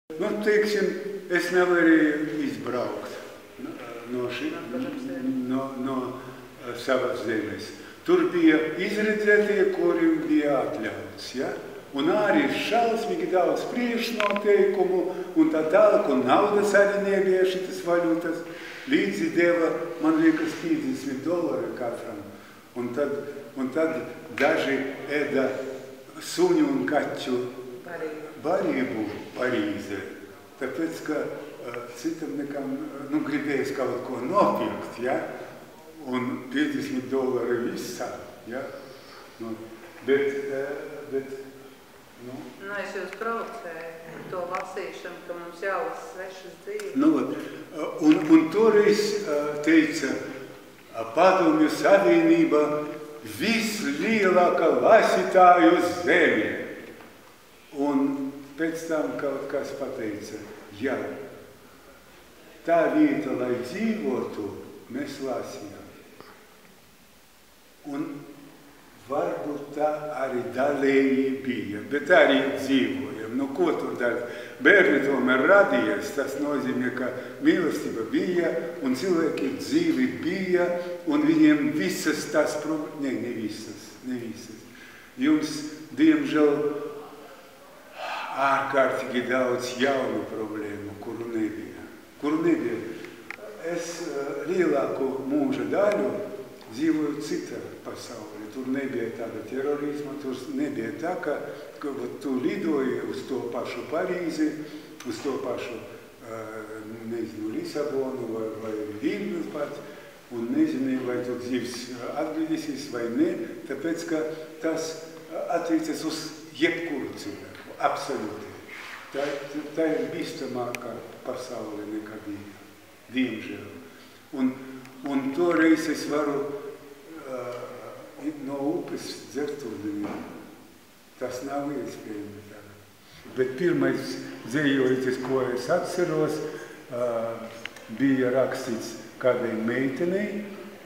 Nu, teiksim, es nevarēju izbraukt no savas zemes. Tur bija izredzētie, kuriem bija atļauts, ja? Un arī šausmīgi daudz priekšnoteikumu un tā tālāk, un naudas arī nebija šitas valutas. Līdzi deva, man liekas, $50 katram. Un tad daži ēda suņu un kaķu barību Parīzē. Tāpēc, ka citam nekam, gribējis kaut ko nopirkt, ja? Un $50 visā, ja? Bet es jūs provocēju to lasīšanu, ka mums jālasa svešas dzīves. Un toreiz teica, Padomju Savienība vislielākā lasītāju zemē. Un pēc tam kaut kas pateica, jā, tā vieta, lai dzīvotu, mēs lasījām. Un varbūt tā arī dalēji bija, bet arī dzīvojam. Ko tur darīt? Bērni tomēr radījās, tas nozīmē, ka mīlestība bija, un cilvēki dzīvi bija, un viņiem visas tās problēmas, ne visas. Jums, diemžēl, ārkārtīgi daudz jaunu problēmu, kuru nebija. Es lielāko mūža daļu dzīvoju citā pasaulē. Tur nebija tāda terorisma, tur nebija tā, ka tu lidoji uz to pašu Parīzi, uz to pašu, Lisabonu vai Vilnius pats, un nezinu, vai tu dzīves atgriezīsies vai ne, tāpēc, ka tas attiecas uz jebkuru cilvēku, absolūti. Tā ir bīstamākā pasaule nekā bija, diemžēl. Un toreiz es varu no upes dzert ūdeni. Tas nav iespējami tagad. Bet pirmais dzējotis, ko es atceros, bija rakstīts kādai meitenei.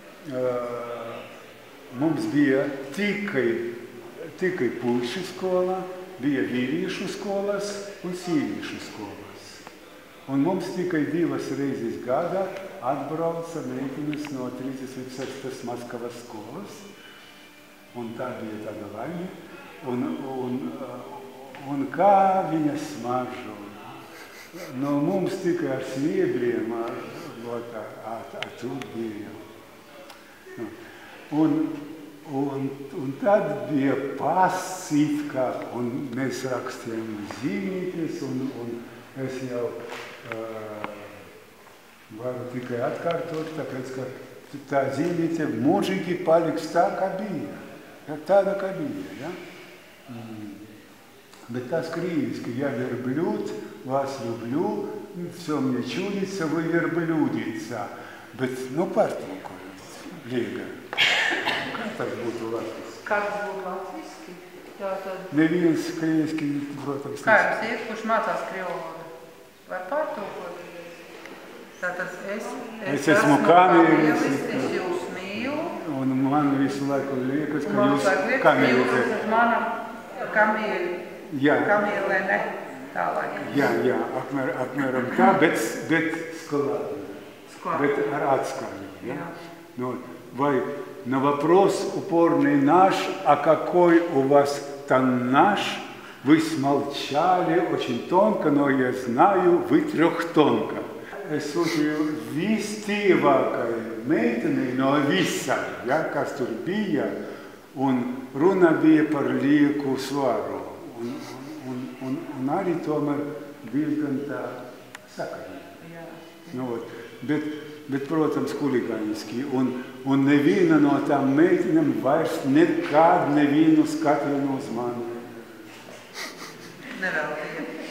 Mums bija tikai puišu skolā, bija vīriešu skolas un sieviešu skolas. Un mums tikai 2 reizes gadā atbrauca meitenes no 36. Maskavas skolas. Un tā bija tāda laime. Un kā viņa smaržo. Mums tikai ar sviedriem tur bija. Un tad bija pasītka, un mēs rakstījām zīmītes, un es jau varu tikai atkārtot, tāpēc, ka tā zīmīte mūžīgi paliks tā, kā bija. Tāda, kā bija, ja? Bet tas крыльски, я верблюд, вас люблю, все мне чудится, вы верблюдица. Bet, pārtulkojot, Liega. Kā tas būtu latviski? Kā tas būtu latviski? Neviens krieviski, protams. Kā jums iet, kurš mācās krievu valodu? Var pārtulkot? Tātad es esmu kamielis, es jūs mīlu. Un man visu laiku liekas, ka jūs kamielis. Jūs mana kamielene tālāk. Jā, apmēram tā, bet skolādi. Bet ar atskaļu. Ja? Vai на вопрос упорный наш, а какой у вас там наш, вы смолчали очень тонко, но я знаю, вы трехтонко. Es sūtīju vistīvākai meitenei no visām, ja, kas tur bija, un runa bija par lieku svaru. Un arī tomēr diezgan tā sakarīgi. Bet, protams, huligāniski. Un neviena no tām meitenēm vairs nekād nevienu skatienu uz mani. Nevēlīgi.